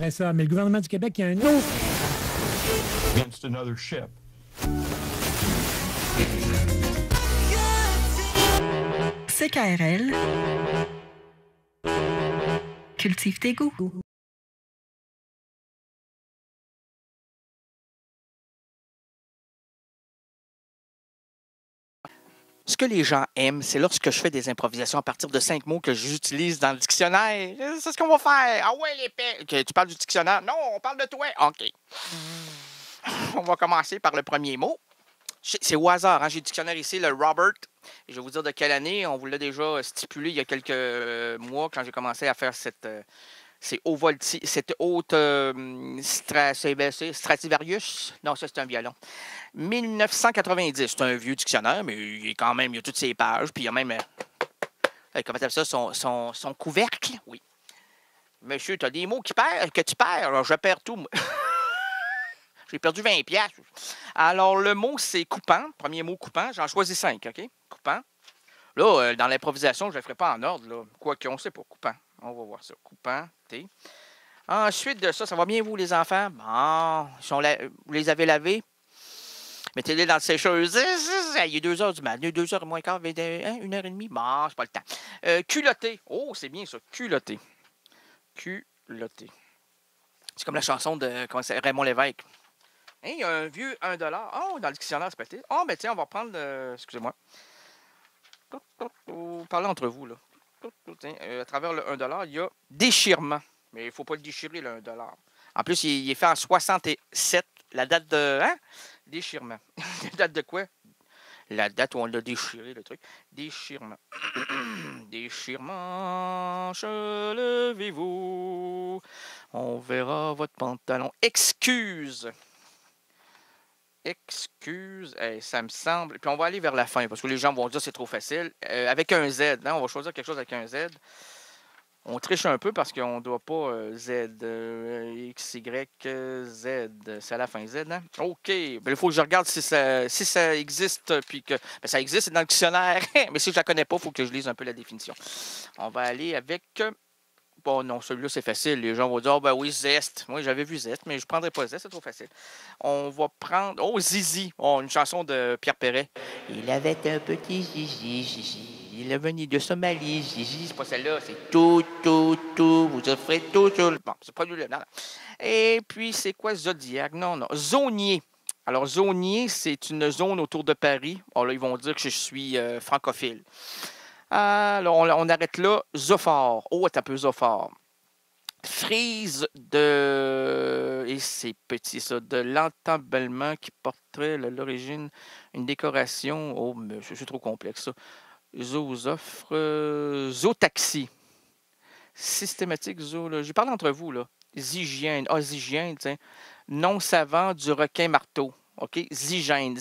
dirait ça. Mais le gouvernement du Québec, il y a un autre... Against another ship. CKRL. Cultive tes goûts. Ce que les gens aiment, c'est lorsque je fais des improvisations à partir de 5 mots que j'utilise dans le dictionnaire. C'est ce qu'on va faire. Ah ouais, l'épée. OK, tu parles du dictionnaire? Non, on parle de toi. OK. On va commencer par le premier mot. C'est au hasard. Hein? J'ai le dictionnaire ici, le Robert. Et je vais vous dire de quelle année. On vous l'a déjà stipulé il y a quelques mois quand j'ai commencé à faire cette haute Stradivarius. Non, ça, c'est un violon. 1990. C'est un vieux dictionnaire, mais il y a toutes ses pages. Puis il y a même, comment tu appelles ça, son couvercle. Oui. Monsieur, tu as des mots que tu perds. Alors, je perds tout, moi. J'ai perdu 20 piastres. Alors, le mot, c'est coupant. Premier mot, coupant. J'en choisis 5, OK? Coupant. Là, dans l'improvisation, je ne le ferai pas en ordre. Là. Quoique, on ne sait pas. Coupant. On va voir ça. Coupant, T. Ensuite de ça, ça va bien, vous, les enfants? Bon, vous les avez lavés? Mettez-les dans le sécheuse. Il est 2 h du matin. 2 h moins quart, 1 h 30. Bon, c'est pas le temps. Culotté. Oh, c'est bien ça. Culotté. Culotté. C'est comme la chanson de Raymond Lévesque. Hein, il y a un vieux 1 $. Oh, dans le dictionnaire, c'est peut-être. Oh, ben tiens, on va prendre excusez-moi. Parlez entre vous, là. Tiens, à travers le 1 $, il y a déchirement. Mais il ne faut pas le déchirer, le 1 $. En plus, il est fait en 67. La date de... Hein? Déchirement. La date de quoi? La date où on l'a déchiré, le truc. Déchirement. Déchirement, levez-vous. On verra votre pantalon. Excuse. Excuse. Ça me semble... Puis on va aller vers la fin, parce que les gens vont dire que c'est trop facile. Avec un Z. Hein? On va choisir quelque chose avec un Z. On triche un peu parce qu'on ne doit pas Z. X, Y, Z. C'est à la fin Z, hein? OK. Ben, il faut que je regarde si ça existe. Puis que ça existe, c'est dans le dictionnaire. Mais si je ne la connais pas, il faut que je lise un peu la définition. On va aller avec... Bon, non, celui-là, c'est facile. Les gens vont dire, oh, ben oui, Zest. Moi, j'avais vu Zest, mais je ne prendrai pas Zest, c'est trop facile. On va prendre... Oh, Zizi. Oh, une chanson de Pierre Perret. Il avait un petit Zizi, Zizi. Il est venu de Somalie, Zizi. C'est pas celle-là, c'est tout. Vous offrez tout. Bon, c'est pas lui-là. Non. Et puis, c'est quoi Zodiac? Non. Zonier. Alors, Zonier, c'est une zone autour de Paris. Oh, là, ils vont dire que je suis francophile. Alors, on arrête là. Zophore. Oh, c'est un peu Zophore. Frise de... Et c'est petit, ça. De l'entablement qui porterait à l'origine une décoration. Oh, mais c'est trop complexe, ça. Zootaxi. Systématique zoologie. Parle entre vous, là. Zygène. Ah, zygène, tiens. Nom savant du requin marteau. OK? Zygène.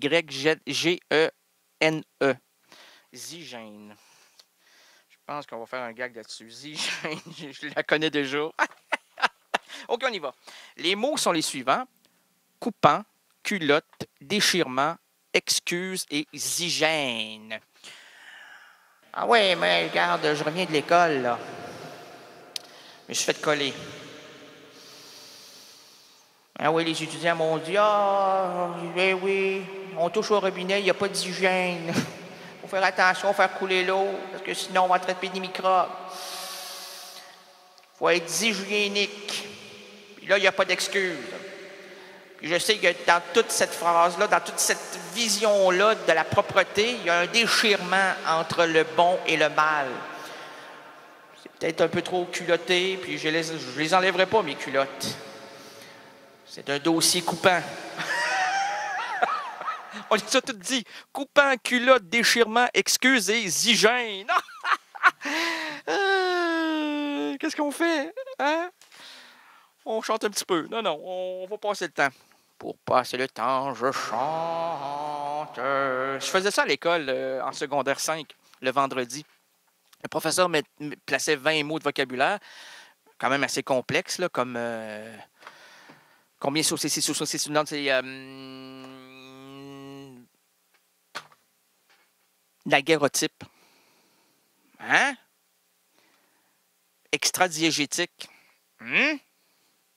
Z-Y-G-E-N-E. Zygène. Je pense qu'on va faire un gag là-dessus. Zygène, je la connais déjà. OK, on y va. Les mots sont les suivants. Coupant, culotte, déchirement, excuse et zygène. Ah ouais, mais regarde, je reviens de l'école, là. Je me suis fait coller. Ah oui, les étudiants m'ont dit, oui, on touche au robinet, il n'y a pas d'hygiène. Il faut faire attention, faire couler l'eau, parce que sinon, on va attraper des microbes. Il faut être hygiénique. Puis là, il n'y a pas d'excuse. Puis je sais que dans toute cette phrase-là, dans toute cette vision-là de la propreté, il y a un déchirement entre le bon et le mal. C'est peut-être un peu trop culotté, puis je les enlèverai pas, mes culottes. C'est un dossier coupant. On les a tout dit. Coupant, culotte, déchirement, excuse et zygène. Qu'est-ce qu'on fait? Hein? On chante un petit peu. Non, on va passer le temps. Pour passer le temps, je chante. Je faisais ça à l'école en secondaire 5, le vendredi. Le professeur me plaçait 20 mots de vocabulaire, quand même assez complexe, là, comme... combien saucisses, non, c'est... daguerreotype. Hein? Extradiégétique.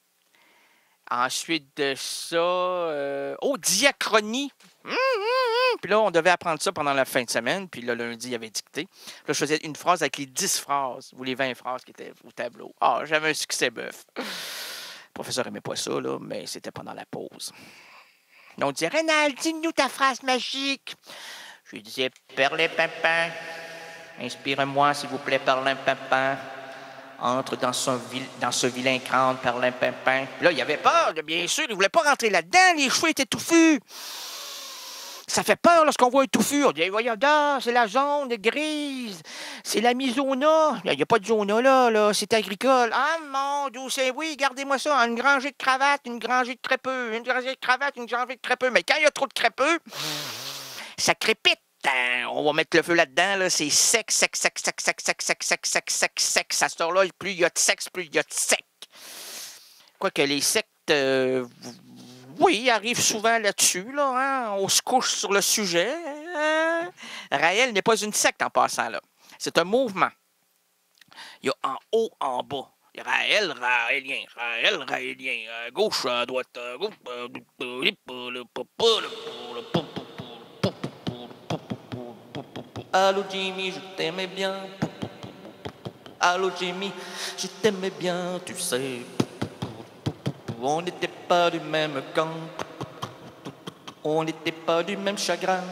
Ensuite de ça, diachronie. Puis là, on devait apprendre ça pendant la fin de semaine. Puis le lundi, il avait dicté. Là, je faisais une phrase avec les 10 phrases ou les 20 phrases qui étaient au tableau. Ah, j'avais un succès bœuf. Le professeur n'aimait pas ça, là, mais c'était pendant la pause. Là, on disait, Rénal, dis-nous ta phrase magique. Je lui disais, Perlimpinpin, inspirez-moi, s'il vous plaît, Perlimpinpin. Entre dans ce vilain crâne, Perlimpinpin. Puis là, il avait peur, bien sûr. Il ne voulait pas rentrer là-dedans. Les cheveux étaient touffus. Ça fait peur lorsqu'on voit un touffu. On dit, voyons, c'est la zone grise. C'est la mi-zona. Il n'y a pas de zona là. C'est agricole. Ah, mon Dieu, oui, gardez-moi ça. Une rangée de cravates, une rangée de crépeux. Une rangée de cravates, une rangée de crépeux. Mais quand il y a trop de crépeux, ça crépite. On va mettre le feu là-dedans. Là. C'est sec. À cette heure-là, plus il y a de sexe, plus il y a de sec. Quoique les sectes, oui, arrivent souvent là-dessus. Là, hein? On se couche sur le sujet. Hein? Raël n'est pas une secte en passant là. C'est un mouvement. Il y a en haut, en bas. Raël, raélien, Raël, raélien. À gauche, à droite, à gauche. Allô Jimmy, je t'aimais bien. Allô Jimmy, je t'aimais bien, tu sais. On n'était pas du même camp. On n'était pas du même chagrin.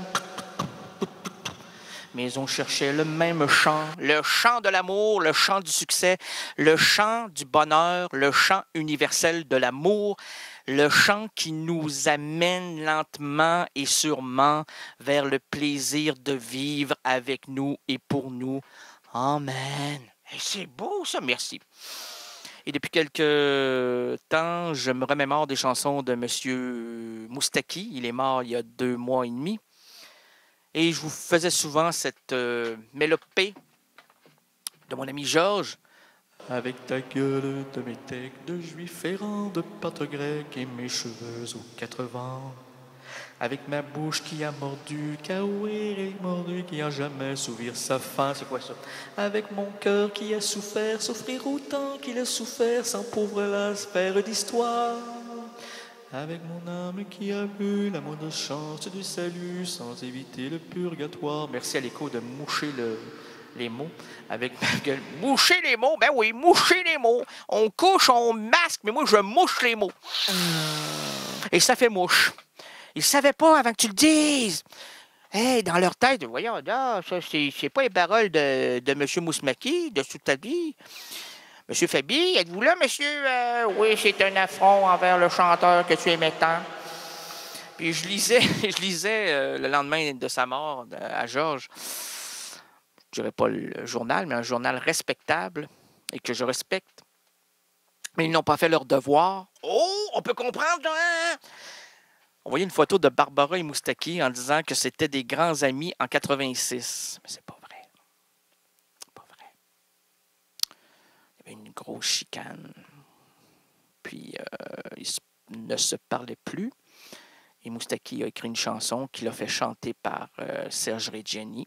Mais on cherchait le même chant. Le chant de l'amour, le chant du succès, le chant du bonheur, le chant universel de l'amour. Le chant qui nous amène lentement et sûrement vers le plaisir de vivre avec nous et pour nous. Amen. Et c'est beau ça, merci. Et depuis quelque temps, je me remémore des chansons de M. Moustaki. Il est mort il y a 2 mois et demi. Et je vous faisais souvent cette mélopée de mon ami Georges. Avec ta gueule de métèque, de juif errant, de pâte grecque et mes cheveux aux 4 vents. Avec ma bouche qui a mordu, caoué et mordu, qui a jamais s'ouvrir sa faim. C'est quoi ça? Avec mon cœur qui a souffert, souffrir autant qu'il a souffert, sans pauvre las faire d'histoire. Avec mon âme qui a vu la moindre chance du salut, sans éviter le purgatoire. Merci à l'écho de moucher les mots avec ma gueule. Moucher les mots? Ben oui, moucher les mots. On couche, on masque, mais moi, je mouche les mots. Et ça fait mouche. Ils ne savaient pas avant que tu le dises. Hey, dans leur tête, voyons, là, ça, c'est pas les paroles de M. Mousmaki, de Soutabi. Monsieur Fabi, êtes-vous là, monsieur? Oui, c'est un affront envers le chanteur que tu aimais tant. Puis je lisais le lendemain de sa mort à Georges. Je dirais pas le journal, mais un journal respectable et que je respecte. Mais ils n'ont pas fait leur devoir. Oh, on peut comprendre, hein? On voyait une photo de Barbara et Moustaki en disant que c'était des grands amis en 86. Mais c'est pas vrai. C'est pas vrai. Il y avait une grosse chicane. Puis, ils ne se parlaient plus. Et Moustaki a écrit une chanson qu'il a fait chanter par Serge Reggiani.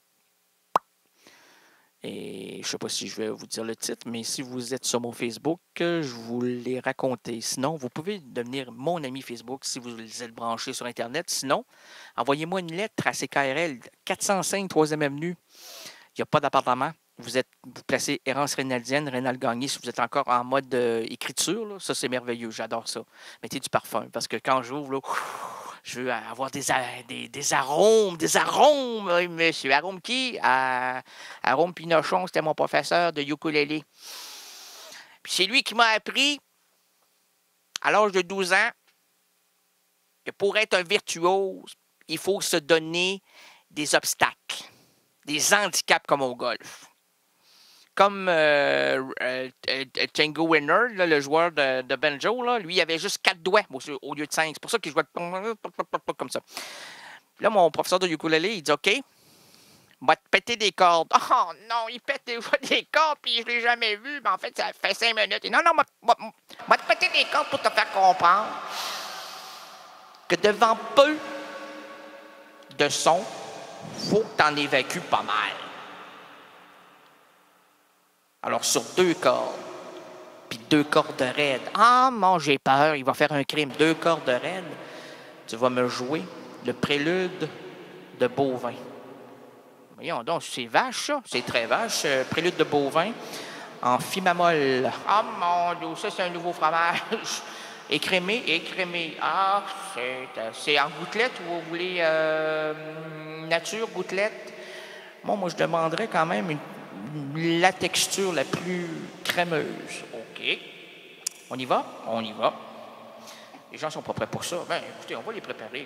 Et je ne sais pas si je vais vous dire le titre, mais si vous êtes sur mon Facebook, je vous l'ai raconté. Sinon, vous pouvez devenir mon ami Facebook si vous êtes branché sur Internet. Sinon, envoyez-moi une lettre à CKRL 405 3e Avenue. Il n'y a pas d'appartement. Vous placez Errance Rénaldienne, Rénal Gagné, si vous êtes encore en mode écriture. Là, ça, c'est merveilleux. J'adore ça. Mettez du parfum. Parce que quand j'ouvre, là, je veux avoir des arômes. Oui, monsieur. Arôme qui? Arôme Pinochon, c'était mon professeur de ukulélé. Puis c'est lui qui m'a appris, à l'âge de 12 ans, que pour être un virtuose, il faut se donner des obstacles, des handicaps comme au golf. Comme Django Winner, là, le joueur de banjo, là, lui, il avait juste 4 doigts au lieu de 5. C'est pour ça qu'il jouait comme ça. Là, mon professeur de ukulélé, il dit « OK, va te péter des cordes. » Oh non, il pète des cordes, puis je ne l'ai jamais vu. Mais en fait, ça fait 5 minutes. Et non, va te péter des cordes pour te faire comprendre que devant peu de son, faut que tu en évacues pas mal. Alors, sur 2 cordes, puis 2 cordes raides. Ah, mon, j'ai peur, il va faire un crime. 2 cordes raides. Tu vas me jouer le prélude de Bovin. Voyons donc, c'est vache, ça. C'est très vache. Prélude de Bovin en fi bémol. Ah, mon Dieu, ça, c'est un nouveau fromage. Écrémé, écrémé. Ah, c'est en gouttelette ou vous voulez nature, gouttelette? Bon, moi, je demanderais quand même la texture la plus crémeuse. OK. On y va? On y va. Les gens ne sont pas prêts pour ça. Ben, écoutez, on va les préparer.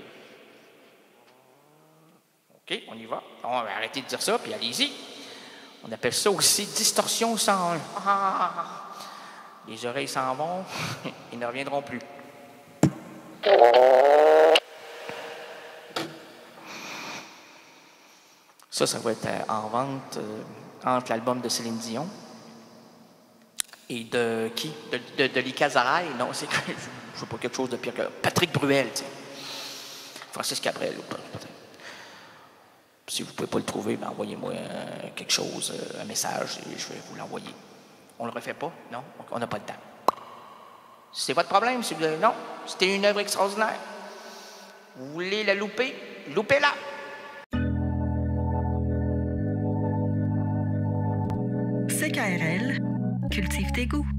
OK, on y va. On va arrêter de dire ça, puis allez-y. On appelle ça aussi distorsion 101. Les oreilles s'en vont, ils ne reviendront plus. Ça va être en vente entre l'album de Céline Dion et de qui? De Lika Zaraï? Non, c'est je ne sais pas, quelque chose de pire que Patrick Bruel, tu sais. Francis Cabrel, peut-être. Si vous ne pouvez pas le trouver, ben envoyez-moi quelque chose, un message, et je vais vous l'envoyer. On ne le refait pas? Non? On n'a pas de temps. C'est votre problème? Si vous avez... Non? C'était une œuvre extraordinaire. Vous voulez la louper? Loupez-la! CKRL, cultive tes goûts.